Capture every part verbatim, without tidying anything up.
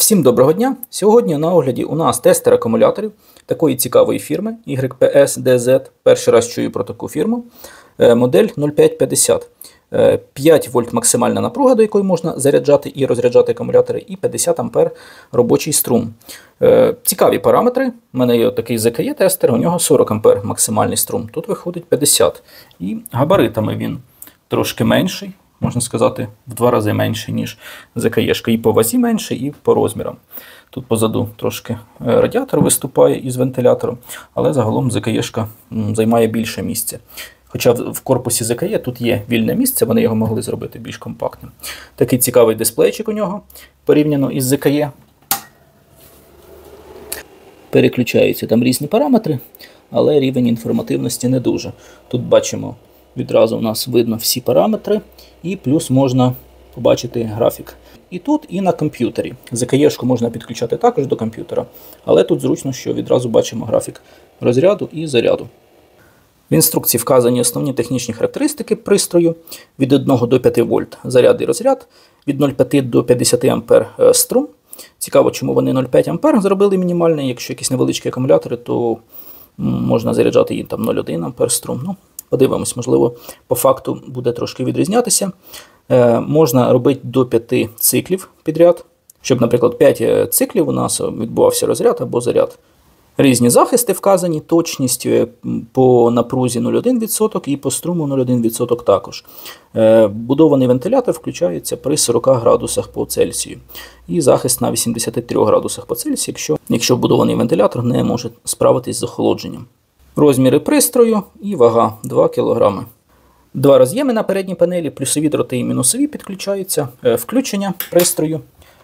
Всім доброго дня! Сьогодні на огляді у нас тестер акумуляторів такої цікавої фірми вай пі ес ді зет. Перший раз чую про таку фірму. Модель нуль п'ять п'ятдесят. п'ять вольт максимальна напруга, до якої можна заряджати і розряджати акумулятори, і п'ятдесят ампер робочий струм. Цікаві параметри. У мене є такий зет ка є-тестер, у нього сорок ампер максимальний струм. Тут виходить п'ятдесят. І габаритами він трошки менший. Можна сказати, в два рази менше, ніж зет ка є-шка. І по вазі менше, і по розмірам. Тут позаду трошки радіатор виступає із вентилятором, але загалом зет ка є-шка займає більше місця. Хоча в корпусі зет ка є тут є вільне місце, вони його могли зробити більш компактним. Такий цікавий дисплейчик у нього, порівняно із зет ка є. Переключаються там різні параметри, але рівень інформативності не дуже. Тут бачимо, відразу у нас видно всі параметри, і плюс можна побачити графік. І тут, і на комп'ютері. зет ка є-шку можна підключати також до комп'ютера, але тут зручно, що відразу бачимо графік розряду і заряду. В інструкції вказані основні технічні характеристики пристрою: від одного до п'яти вольт заряд і розряд, від нуль цілих п'ять до п'ятдесят ампер струм. Цікаво, чому вони нуль цілих п'ять ампер зробили мінімальний. Якщо якісь невеличкі акумулятори, то можна заряджати їм там нуль цілих один ампер струм. Ну, подивимось, можливо, по факту буде трошки відрізнятися. Е, можна робити до п'яти циклів підряд, щоб, наприклад, п'ять циклів у нас відбувався розряд або заряд. Різні захисти вказані, точність по напрузі нуль цілих один відсоток і по струму нуль цілих один відсоток також. Е, будований вентилятор включається при сорока градусах по Цельсію. І захист на вісімдесяти трьох градусах по Цельсію, якщо, якщо будований вентилятор не може справитись з охолодженням. Розміри пристрою і вага два кілограми. Два роз'єми на передній панелі, плюсові дроти і мінусові підключаються, е, включення пристрою.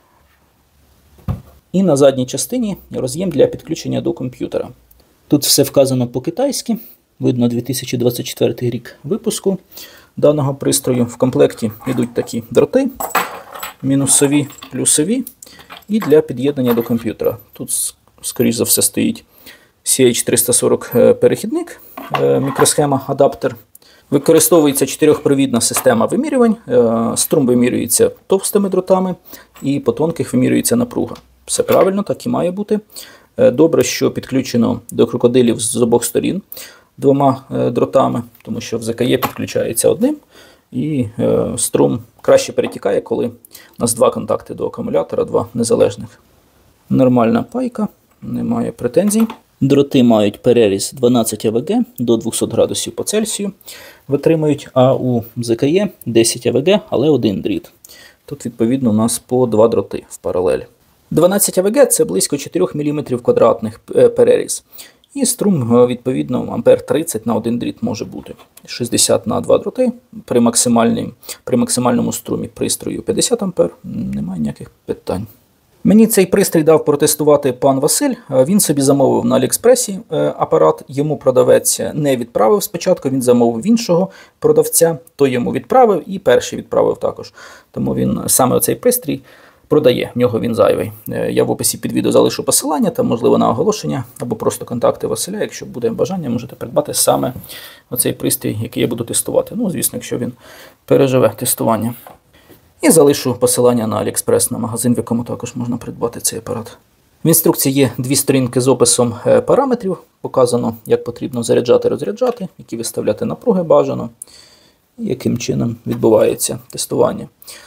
І на задній частині роз'єм для підключення до комп'ютера. Тут все вказано по-китайськи. Видно дві тисячі двадцять четвертий рік випуску даного пристрою. В комплекті йдуть такі дроти, мінусові, плюсові, і для під'єднання до комп'ютера. Тут, скоріш за все, стоїть сі ейч триста сорок перехідник, мікросхема, адаптер. Використовується чотирьохпровідна система вимірювань. Струм вимірюється товстими дротами і по тонких вимірюється напруга. Все правильно, так і має бути. Добре, що підключено до крокодилів з обох сторін двома дротами, тому що в зет ка є підключається одним, і струм краще перетікає, коли у нас два контакти до акумулятора, два незалежних. Нормальна пайка, немає претензій. Дроти мають переріз дванадцять а ве ге до двохсот градусів по Цельсію витримують, а у зет ка є десять а ве ге, але один дріт. Тут, відповідно, у нас по два дроти в паралель. дванадцять а ве ге – це близько чотирьох міліметрів квадратних переріз. І струм, відповідно, ампер тридцять на один дріт може бути. шістдесят на два дроти. При, при максимальному струмі пристрою п'ятдесят ампер. Немає ніяких питань. Мені цей пристрій дав протестувати пан Василь. Він собі замовив на Аліекспресі апарат. Йому продавець не відправив спочатку, він замовив іншого продавця. Той йому відправив і перший відправив також. Тому він саме оцей пристрій продає, в нього він зайвий. Я в описі під відео залишу посилання, там, можливо, на оголошення, або просто контакти Василя. Якщо буде бажання, можете придбати саме оцей пристрій, який я буду тестувати. Ну, звісно, якщо він переживе тестування. І залишу посилання на Аліекспрес, на магазин, в якому також можна придбати цей апарат. В інструкції є дві сторінки з описом параметрів. Показано, як потрібно заряджати, розряджати, які виставляти напруги бажано, і яким чином відбувається тестування.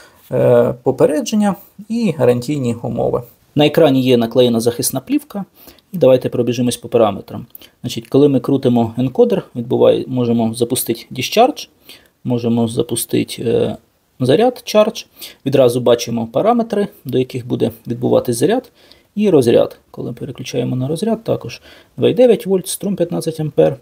Попередження і гарантійні умови. На екрані є наклеєна захисна плівка. І давайте пробіжимось по параметрам. Значить, коли ми крутимо енкодер, відбуває, можемо запустити discharge, можемо запустити е, заряд charge. Відразу бачимо параметри, до яких буде відбуватись заряд, і розряд. Коли переключаємо на розряд, також два цілих дев'ять вольт, струм п'ятнадцять ампер.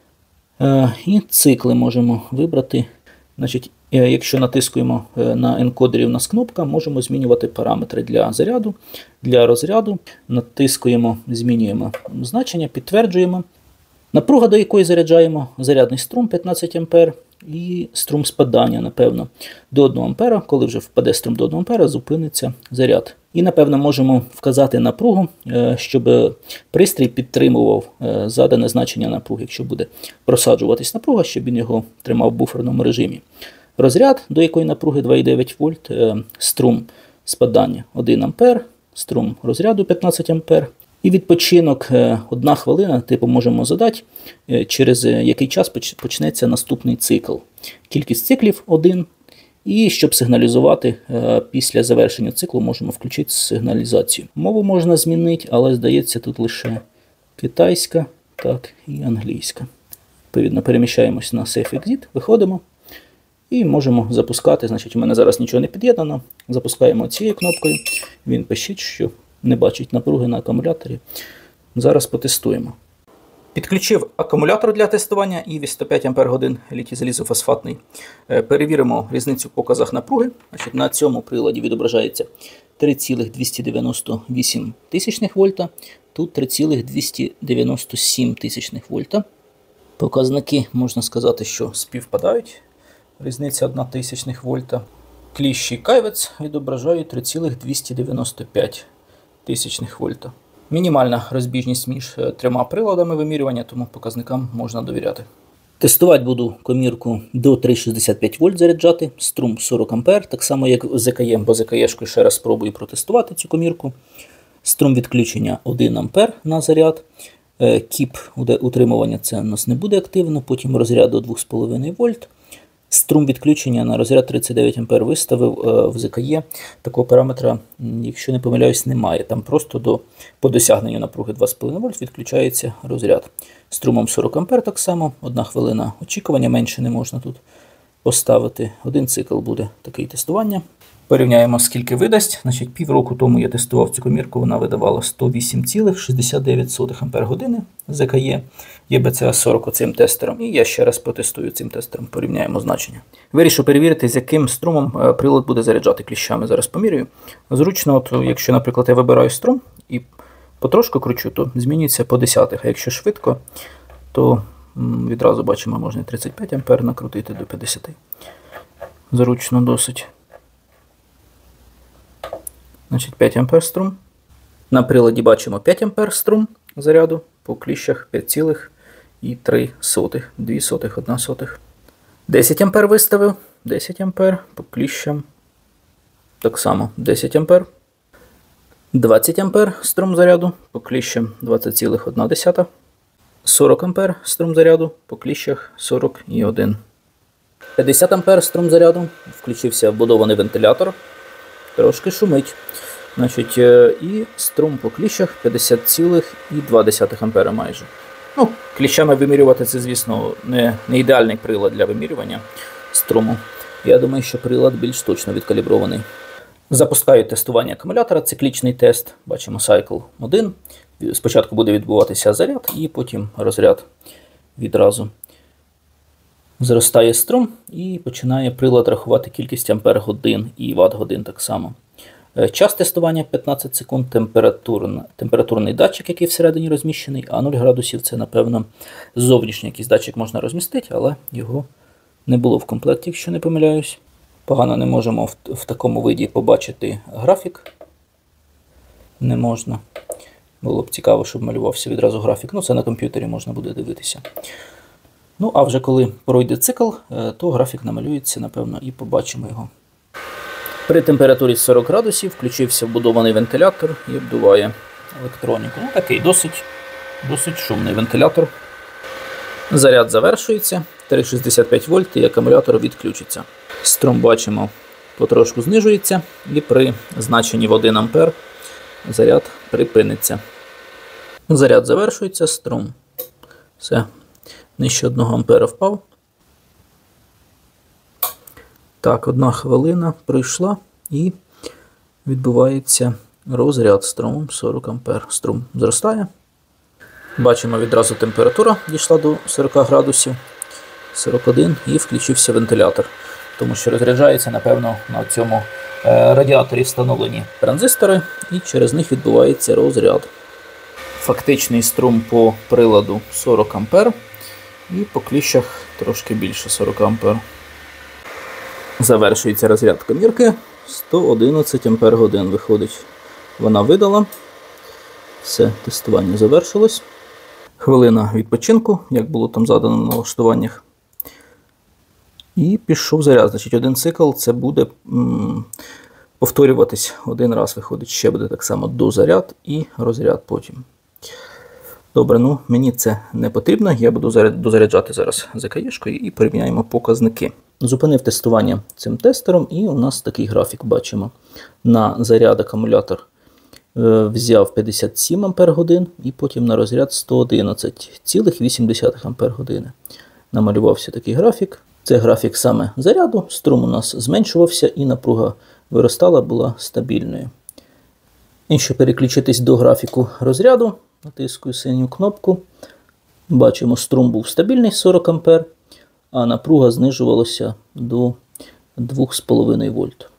Е, і цикли можемо вибрати. Значить, якщо натискуємо на енкодері, у нас кнопка, можемо змінювати параметри для заряду, для розряду. Натискуємо, змінюємо значення, підтверджуємо. Напруга, до якої заряджаємо, зарядний струм п'ятнадцять ампер і струм спадання, напевно, до одного ампера. Коли вже впаде струм до одного ампера, зупиниться заряд. І, напевно, можемо вказати напругу, щоб пристрій підтримував задане значення напруги, якщо буде просаджуватись напруга, щоб він його тримав в буферному режимі. Розряд, до якої напруги два цілих дев'ять вольт, струм спадання один ампер, струм розряду п'ятнадцять ампер. І відпочинок одна хвилина, типу можемо задати, через який час почнеться наступний цикл. Кількість циклів один. І щоб сигналізувати, після завершення циклу можемо включити сигналізацію. Мову можна змінити, але здається тут лише китайська, так, і англійська. Відповідно, переміщаємось на Safe Exit, виходимо і можемо запускати. Значить, у мене зараз нічого не під'єднано. Запускаємо цією кнопкою. Він пишіть, що не бачить напруги на акумуляторі. Зараз потестуємо. Підключив акумулятор для тестування і ві сто п'ять ампер годин літій залізофосфатний. Перевіримо різницю в показах напруги. Значить, на цьому приладі відображається три цілих двісті дев'яносто вісім тисячних вольта, тут три цілих двісті дев'яносто сім тисячних вольта. Показники, можна сказати, що співпадають. Різниця одна тисячних вольта. Кліщі Кайвец відображають три цілих двісті дев'яносто п'ять тисячних вольта. Мінімальна розбіжність між трьома приладами вимірювання, тому показникам можна довіряти. Тестувати буду комірку до три цілих шістдесят п'ять вольт заряджати, струм сорок ампер, так само як з ЗКЄ, бо ЗКЄшкою ще раз спробую протестувати цю комірку. Струм відключення один ампер на заряд. Кіп утримування це у нас не буде активно, потім розряд до двох з половиною вольт. Струм відключення на розряд тридцять дев'ять ампер виставив в ЗКЄ. Такого параметра, якщо не помиляюсь, немає. Там просто до, по досягненню напруги два з половиною вольт відключається розряд. Струмом сорок ампер так само, одна хвилина очікування, менше не можна тут поставити. Один цикл буде таке тестування. Порівняємо, скільки видасть. Значить, півроку тому я тестував цю комірку, вона видавала сто вісім цілих шістдесят дев'ять сотих ампер години ЗКЄ, є бе це а сорок цим тестером. І я ще раз протестую цим тестером, порівняємо значення. Вирішив перевірити, з яким струмом прилад буде заряджати кліщами. Зараз помірюю. Зручно, от, якщо, наприклад, я вибираю струм і потрошку кручу, то змінюється по десятих. А якщо швидко, то відразу бачимо, можна тридцять п'ять ампер накрутити до п'ятдесят. Зручно досить. Значить, п'ять ампер струм. На приладі бачимо п'ять ампер струм заряду, по кліщах п'ять цілих три сотих, дві сотих, одна сотих. десять ампер виставив, десять ампер, по кліщам так само десять ампер. двадцять ампер струм заряду, по кліщам двадцять цілих одна десята. сорок ампер струм заряду, по кліщах сорок і один. п'ятдесят ампер струм заряду, включився вбудований вентилятор. Трошки шумить. Значить, і струм по кліщах п'ятдесят цілих два десятих ампера майже. Ну, кліщами вимірювати це, звісно, не, не ідеальний прилад для вимірювання струму. Я думаю, що прилад більш точно відкалібрований. Запускаю тестування акумулятора, циклічний тест. Бачимо Cycle один. Спочатку буде відбуватися заряд і потім розряд відразу. Зростає струм і починає прилад рахувати кількість ампер годин і ватт годин так само. Час тестування п'ятнадцять секунд, температурна, температурний датчик, який всередині розміщений, а нуль градусів це, напевно, зовнішній якийсь датчик можна розмістити, але його не було в комплекті, якщо не помиляюсь. Погано не можемо в, в такому виді побачити графік. Не можна. Було б цікаво, щоб малювався відразу графік. Ну, це на комп'ютері можна буде дивитися. Ну, а вже коли пройде цикл, то графік намалюється, напевно, і побачимо його. При температурі сорок градусів включився вбудований вентилятор і обдуває електроніку. Ну, такий досить, досить шумний вентилятор. Заряд завершується, три цілих шістдесят п'ять вольт і акумулятор відключиться. Струм, бачимо, потрошку знижується і при значенні в один ампер заряд припиниться. Заряд завершується, струм. Все. Нижче одного ампера впав. Так, одна хвилина пройшла і відбувається розряд струмом сорок ампер. Струм зростає. Бачимо, відразу температура дійшла до сорок градусів, сорок один, і включився вентилятор. Тому що розряджається, напевно, на цьому радіаторі встановлені транзистори, і через них відбувається розряд. Фактичний струм по приладу сорок ампер. І по кліщах трошки більше сорок ампер. Завершується розряд комірки. сто одинадцять ампер годин виходить. Вона видала. Все, тестування завершилось. Хвилина відпочинку, як було там задано на налаштуваннях. І пішов заряд. Значить, один цикл це буде м повторюватись один раз, виходить, ще буде так само дозаряд і розряд потім. Добре, ну мені це не потрібно, я буду дозаряджати зараз ЗКЄшкою і порівняємо показники. Зупинив тестування цим тестером і у нас такий графік бачимо. На заряд акумулятор е, взяв п'ятдесят сім ампер годин і потім на розряд сто одинадцять цілих вісім десятих ампер години. Намалювався такий графік. Це графік саме заряду, струм у нас зменшувався і напруга виростала, була стабільною. І щоб переключитись до графіку розряду, натискую синю кнопку. Бачимо, струм був стабільний сорок ампер, а напруга знижувалася до двох з половиною вольт.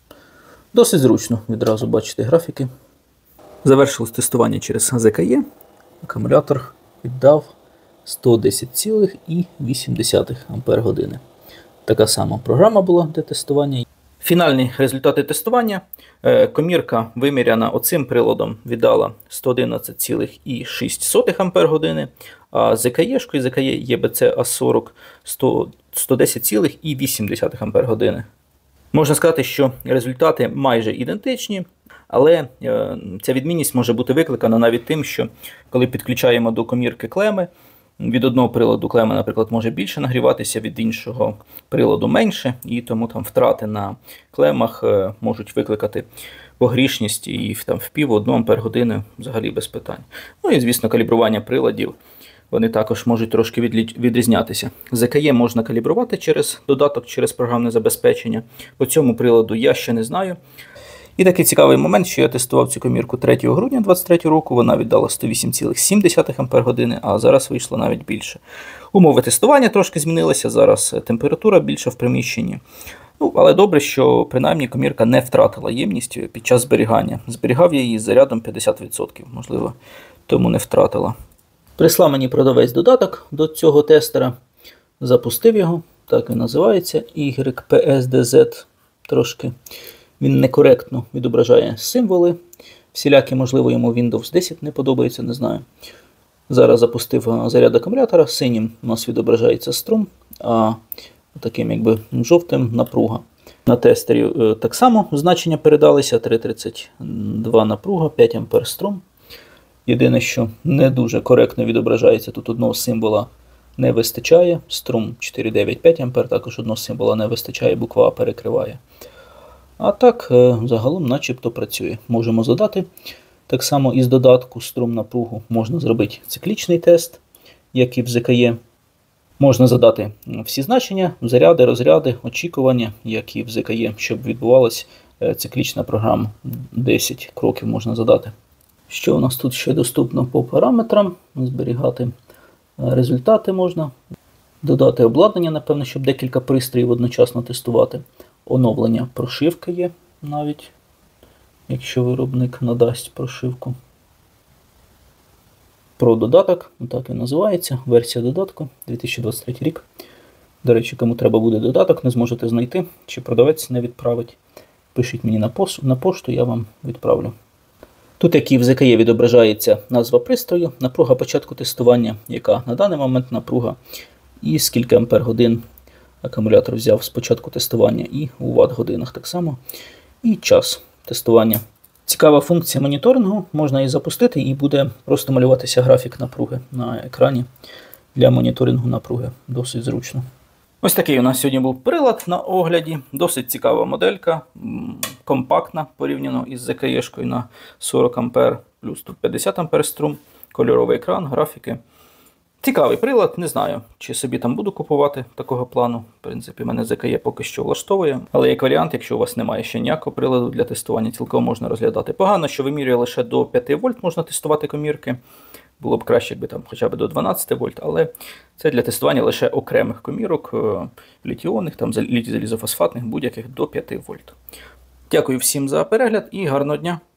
Досить зручно відразу бачити графіки. Завершилось тестування через ЗКЄ. Акумулятор віддав сто десять цілих вісім десятих ампер години. Така сама програма була для тестування. Фінальні результати тестування. Комірка, виміряна оцим приладом, віддала сто одинадцять цілих шість сотих ампер години, а ЗКЄшкою ЗКЄ Є Б Ц А сорок сто десять цілих вісім десятих ампер години. Можна сказати, що результати майже ідентичні, але ця відмінність може бути викликана навіть тим, що коли підключаємо до комірки клеми, від одного приладу клема, наприклад, може більше нагріватися, від іншого приладу менше, і тому там втрати на клемах можуть викликати погрішність і там в пів одну ампер години взагалі без питань. Ну і, звісно, калібрування приладів, вони також можуть трошки відрізнятися. ЗКЄ можна калібрувати через додаток, через програмне забезпечення. По цьому приладу я ще не знаю. І такий цікавий момент, що я тестував цю комірку третього грудня дві тисячі двадцять третього року, вона віддала сто вісім цілих сім десятих ампер години, а зараз вийшло навіть більше. Умови тестування трошки змінилися, зараз температура більша в приміщенні. Ну, але добре, що принаймні комірка не втратила ємність під час зберігання. Зберігав я її з зарядом п'ятдесят відсотків, можливо, тому не втратила. Прислав мені продавець додаток до цього тестера, запустив його, так він називається, ігрек пі ес ді зет, трошки. Він некоректно відображає символи. Всілякі, можливо, йому Windows десять не подобається, не знаю. Зараз запустив заряд акумулятора. Синім у нас відображається струм, а таким якби жовтим напруга. На тестері так само значення передалися. три тридцять два напруга, п'ять ампер струм. Єдине, що не дуже коректно відображається, тут одного символа не вистачає. Струм чотири дев'ять п'ять ампер, також одного символа не вистачає, буква А перекриває. А так, загалом начебто працює. Можемо задати. Так само із додатку струм напругу можна зробити циклічний тест, як і в ЗКЄ. Можна задати всі значення, заряди, розряди, очікування, як і в ЗКЄ, щоб відбувалася циклічна програма. десять кроків можна задати. Що у нас тут ще доступно по параметрам? Зберігати результати можна. Додати обладнання, напевно, щоб декілька пристроїв одночасно тестувати. Оновлення прошивки є навіть, якщо виробник надасть прошивку. Про додаток, так і називається, версія додатку, дві тисячі двадцять третій рік. До речі, кому треба буде додаток, не зможете знайти, чи продавець не відправить. Пишіть мені на, пош... на пошту, я вам відправлю. Тут, як і в ЗКЄ, відображається назва пристрою, напруга початку тестування, яка на даний момент напруга, і скільки ампер годин акумулятор взяв з початку тестування, і у ватт-годинах так само, і час тестування. Цікава функція моніторингу, можна її запустити і буде просто малюватися графік напруги на екрані для моніторингу напруги. Досить зручно. Ось такий у нас сьогодні був прилад на огляді. Досить цікава моделька, компактна порівняно із ЗКЄшкою на сорок ампер, плюс тут п'ятдесят ампер струм, кольоровий екран, графіки. Цікавий прилад, не знаю, чи собі там буду купувати такого плану. В принципі, мене ЗКЄ поки що влаштовує. Але як варіант, якщо у вас немає ще ніякого приладу для тестування, цілком можна розглядати. Погано, що вимірює лише до п'яти вольт можна тестувати комірки. Було б краще, якби там хоча б до дванадцяти вольт, але це для тестування лише окремих комірок, літіонних, там літій-залізофосфатних, будь-яких до п'яти вольт. Дякую всім за перегляд і гарного дня!